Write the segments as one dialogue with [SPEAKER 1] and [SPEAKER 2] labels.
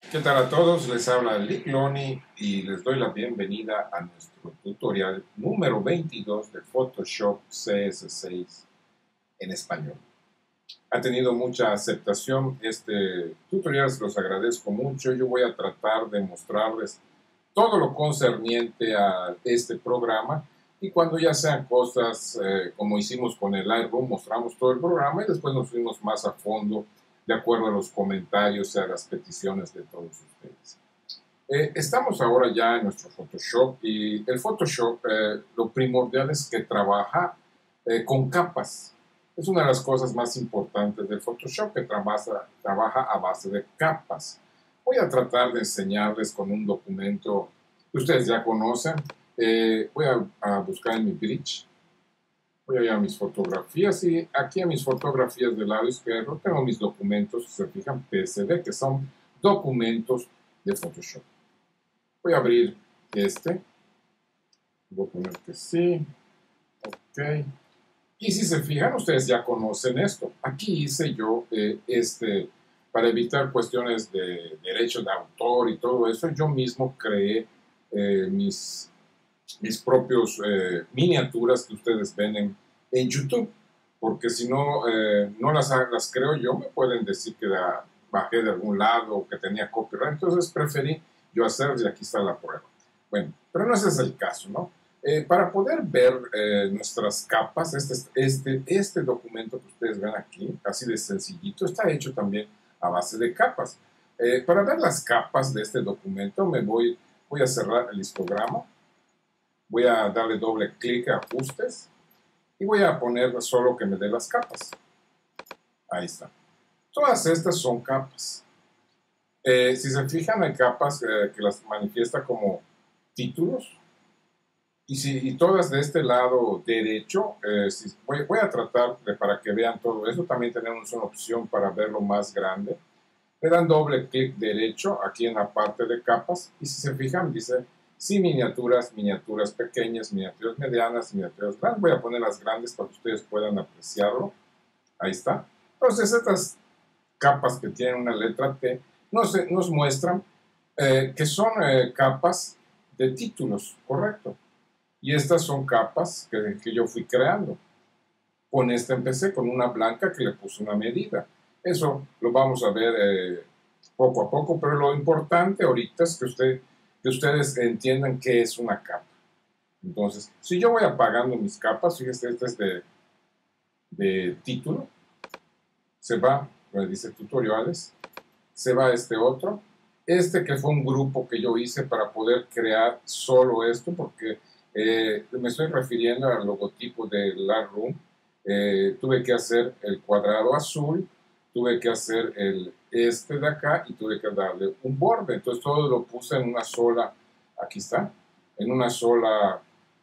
[SPEAKER 1] ¿Qué tal a todos? Les habla Lick Lonnie y les doy la bienvenida a nuestro tutorial número 22 de Photoshop CS6 en español. Ha tenido mucha aceptación este tutorial, se los agradezco mucho. Yo voy a tratar de mostrarles todo lo concerniente a este programa y cuando ya sean cosas como hicimos con el Lightroom, mostramos todo el programa y después nos fuimos más a fondo de acuerdo a los comentarios y a las peticiones de todos ustedes. Estamos ahora ya en nuestro Photoshop y el Photoshop lo primordial es que trabaja con capas. Es una de las cosas más importantes del Photoshop, que trabaja a base de capas. Voy a tratar de enseñarles con un documento que ustedes ya conocen. Voy a buscar en mi bridge. Voy a ir a mis fotografías y aquí a mis fotografías del lado izquierdo tengo mis documentos, si se fijan, PSD, que son documentos de Photoshop. Voy a abrir este. Voy a poner que sí. Ok. Y si se fijan, ustedes ya conocen esto. Aquí hice yo para evitar cuestiones de derecho de autor y todo eso, yo mismo creé mis propios miniaturas que ustedes ven en YouTube, porque si no, no las creo yo, me pueden decir que bajé de algún lado o que tenía copyright, entonces preferí yo hacerlo y aquí está la prueba. Bueno, pero no ese es el caso, ¿no? Para poder ver nuestras capas, este documento que ustedes ven aquí, así de sencillito, está hecho también a base de capas. Para ver las capas de este documento voy a cerrar el histograma. Voy a darle doble clic a ajustes y voy a poner solo que me dé las capas. Ahí está. Todas estas son capas. Si se fijan, hay capas que las manifiesta como títulos. Y todas de este lado derecho, voy a tratar para que vean todo eso. También tenemos una opción para verlo más grande. Le dan doble clic derecho aquí en la parte de capas. Y si se fijan, dice sí, miniaturas, miniaturas pequeñas, miniaturas medianas, miniaturas grandes. Voy a poner las grandes para que ustedes puedan apreciarlo. Ahí está. Entonces, estas capas que tienen una letra T nos muestran que son capas de títulos, correcto. Y estas son capas que yo fui creando. Con esta empecé, con una blanca que le puse una medida. Eso lo vamos a ver poco a poco, pero lo importante ahorita es que ustedes entiendan qué es una capa. Entonces, si yo voy apagando mis capas, fíjense, este es de título, se va, dice tutoriales, se va este otro, que fue un grupo que yo hice para poder crear solo esto, porque me estoy refiriendo al logotipo de Lightroom. Tuve que hacer el cuadrado azul, tuve que hacer de acá y tuve que darle un borde. Entonces todo lo puse en una sola, aquí está, en una sola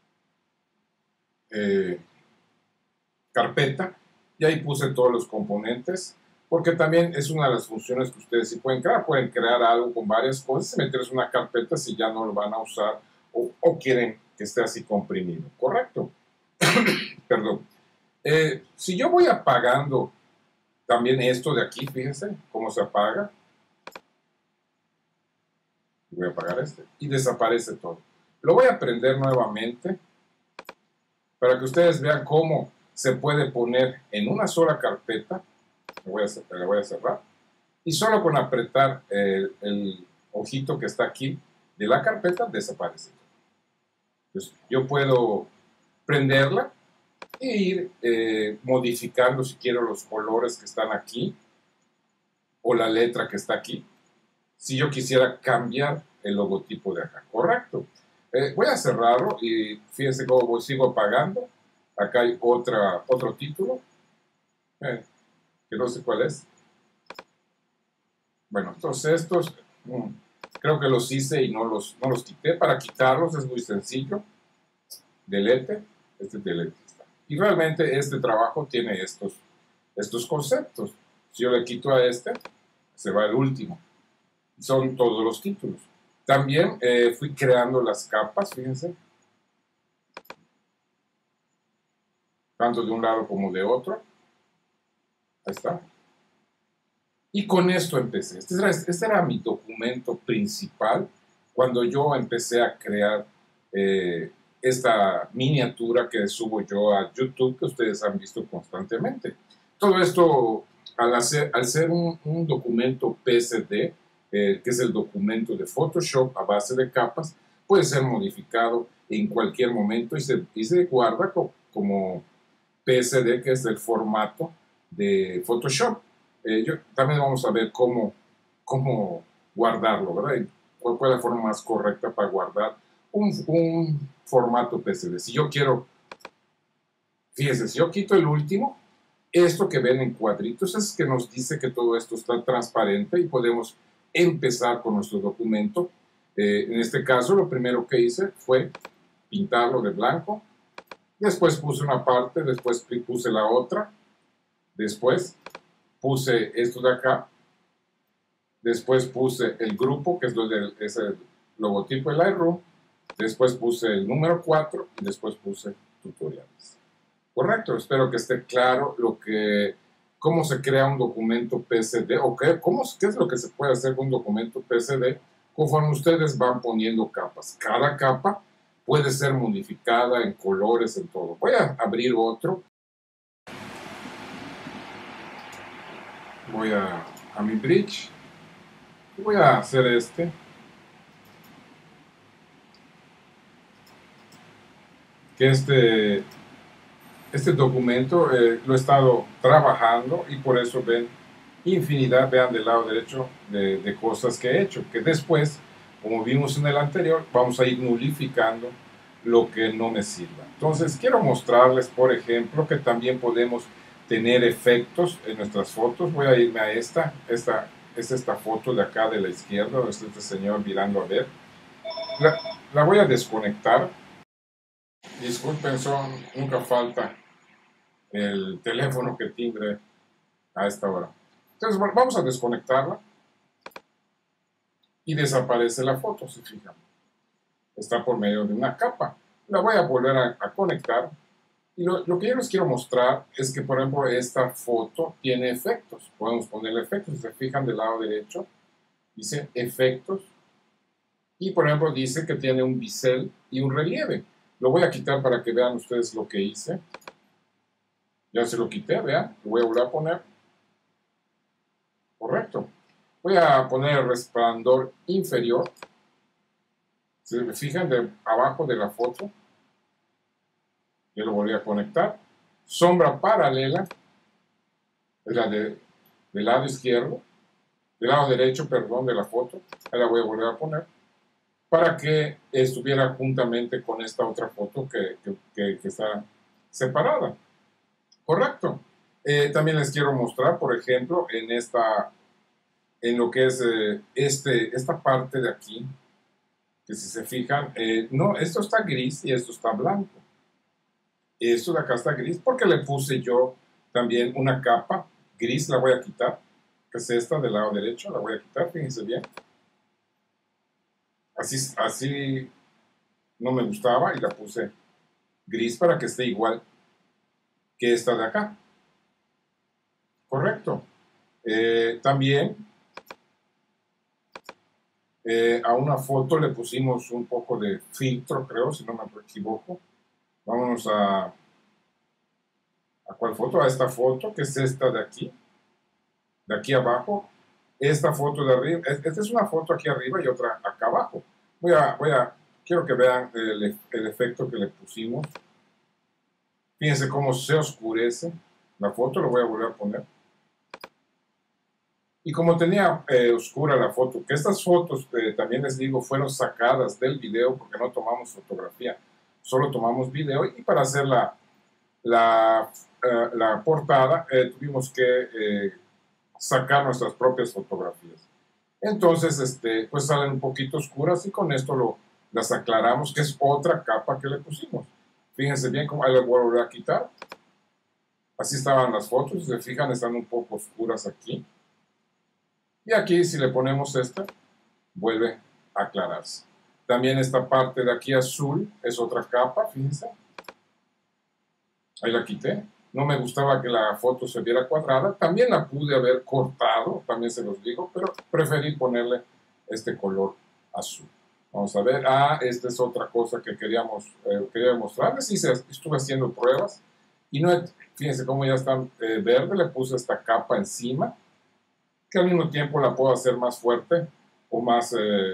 [SPEAKER 1] carpeta y ahí puse todos los componentes, porque también es una de las funciones que ustedes sí pueden crear algo con varias cosas y meterles una carpeta si ya no lo van a usar o quieren que esté así comprimido, ¿correcto? Perdón. Si yo voy apagando también esto de aquí, fíjense cómo se apaga. Voy a apagar y desaparece todo. Lo voy a prender nuevamente para que ustedes vean cómo se puede poner en una sola carpeta. La voy a cerrar. Y solo con apretar el ojito que está aquí de la carpeta desaparece. Entonces, yo puedo prenderla e ir modificando si quiero los colores que están aquí o la letra que está aquí. Si yo quisiera cambiar el logotipo de acá, correcto. Voy a cerrarlo y fíjense cómo sigo apagando. Acá hay otro título, que no sé cuál es. Bueno, entonces estos creo que los hice y no los quité. Para quitarlos es muy sencillo. Delete, delete está. Y realmente este trabajo tiene estos conceptos. Si yo le quito a se va el último. Son todos los títulos. También fui creando las capas, fíjense. Tanto de un lado como de otro. Ahí está. Y con esto empecé. Este era mi documento principal cuando yo empecé a crear esta miniatura que subo yo a YouTube, que ustedes han visto constantemente. Todo esto, al ser un documento PSD, que es el documento de Photoshop a base de capas, puede ser modificado en cualquier momento y se guarda como PSD, que es el formato de Photoshop. También vamos a ver cómo guardarlo, ¿verdad? Y cuál es la forma más correcta para guardar un formato PSD. Si yo quiero, fíjense, si yo quito el último, esto que ven en cuadritos es que nos dice que todo esto está transparente y podemos empezar con nuestro documento. En este caso, lo primero que hice fue pintarlo de blanco. Después puse una parte, después puse la otra. Después puse esto de acá. Después puse el grupo, que es el logotipo de Lightroom. Después puse el número 4 y después puse tutoriales. Correcto, espero que esté claro cómo se crea un documento PSD o qué es lo que se puede hacer con un documento PSD conforme ustedes van poniendo capas. Cada capa puede ser modificada en colores, en todo. Voy a abrir otro. Voy a mi bridge. Voy a hacer este. Que este documento lo he estado trabajando y por eso ven infinidad, vean del lado derecho, de cosas que he hecho, que después, como vimos en el anterior, vamos a ir nulificando lo que no me sirva. Entonces, quiero mostrarles, por ejemplo, que también podemos tener efectos en nuestras fotos. Voy a irme a esta es esta foto de acá de la izquierda, donde está este señor mirando a ver. La voy a desconectar. Disculpen, nunca falta el teléfono que timbre a esta hora. Entonces, bueno, vamos a desconectarla y desaparece la foto, si fijan. Está por medio de una capa. La voy a volver a conectar. Y lo que yo les quiero mostrar es que, por ejemplo, esta foto tiene efectos. Podemos ponerle efectos. Si se fijan del lado derecho, dice efectos. Y, por ejemplo, dice que tiene un bisel y un relieve. Lo voy a quitar para que vean ustedes lo que hice. Ya se lo quité, vean. Lo voy a volver a poner. Correcto. Voy a poner el resplandor inferior. Si se fijan de abajo de la foto, yo lo volví a conectar. Sombra paralela, es la del lado izquierdo, del lado derecho, perdón, de la foto. Ahí la voy a volver a poner para que estuviera juntamente con esta otra foto que está separada. Correcto. También les quiero mostrar, por ejemplo, en lo que es esta parte de aquí, que si se fijan, no, esto está gris y esto está blanco. Esto de acá está gris porque le puse yo también una capa gris, la voy a quitar, que es esta del lado derecho, la voy a quitar, fíjense bien. Así no me gustaba y la puse gris para que esté igual que esta de acá. Correcto. También a una foto le pusimos un poco de filtro, creo, si no me equivoco. Vámonos ¿a cuál foto? A esta foto, que es esta de aquí abajo. Esta foto de arriba, esta es una foto aquí arriba y otra acá abajo. Quiero que vean el efecto que le pusimos. Fíjense cómo se oscurece la foto, lo voy a volver a poner. Y como tenía oscura la foto, que estas fotos, también les digo, fueron sacadas del video porque no tomamos fotografía, solo tomamos video. Y para hacer la portada tuvimos que sacar nuestras propias fotografías. Entonces, pues salen un poquito oscuras y con esto las aclaramos, que es otra capa que le pusimos. Fíjense bien cómo ahí la voy a volver a quitar. Así estaban las fotos, si se fijan, están un poco oscuras aquí. Y aquí, si le ponemos esta, vuelve a aclararse. También esta parte de aquí azul es otra capa, fíjense. Ahí la quité. no me gustaba que la foto se viera cuadrada. También la pude haber cortado, también se los digo, pero preferí ponerle este color azul. Vamos a ver. Esta es otra cosa que quería mostrarles. Estuve haciendo pruebas y no, fíjense cómo ya está verde. Le puse esta capa encima, que al mismo tiempo la puedo hacer más fuerte o más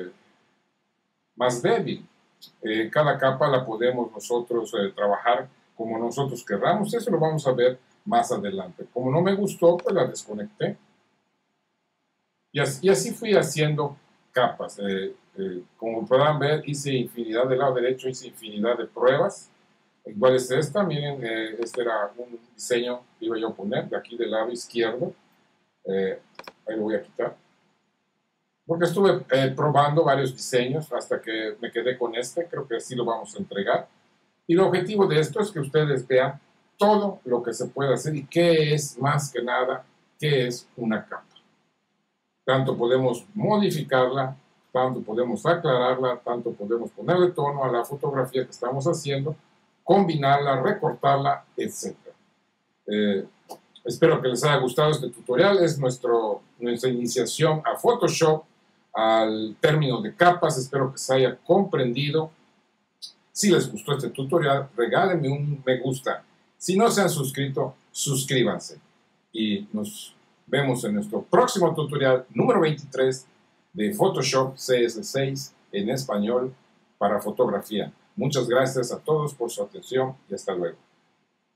[SPEAKER 1] débil. Cada capa la podemos nosotros trabajar como nosotros querramos. Eso lo vamos a ver más adelante. Como no me gustó, pues la desconecté. Y así fui haciendo capas. Como podrán ver, hice infinidad del lado derecho, hice infinidad de pruebas. Igual es esta, miren, este era un diseño que iba yo a poner de aquí del lado izquierdo. Ahí lo voy a quitar. Porque estuve probando varios diseños hasta que me quedé con este. Creo que así lo vamos a entregar. Y el objetivo de esto es que ustedes vean todo lo que se puede hacer y qué es, más que nada, qué es una capa. Tanto podemos modificarla, tanto podemos aclararla, tanto podemos ponerle tono a la fotografía que estamos haciendo, combinarla, recortarla, etc. Espero que les haya gustado este tutorial. Es nuestra iniciación a Photoshop, al término de capas. Espero que se haya comprendido. Si les gustó este tutorial, regálenme un me gusta. Si no se han suscrito, suscríbanse. Y nos vemos en nuestro próximo tutorial número 23 de Photoshop CS6 en español para fotografía. Muchas gracias a todos por su atención y hasta luego.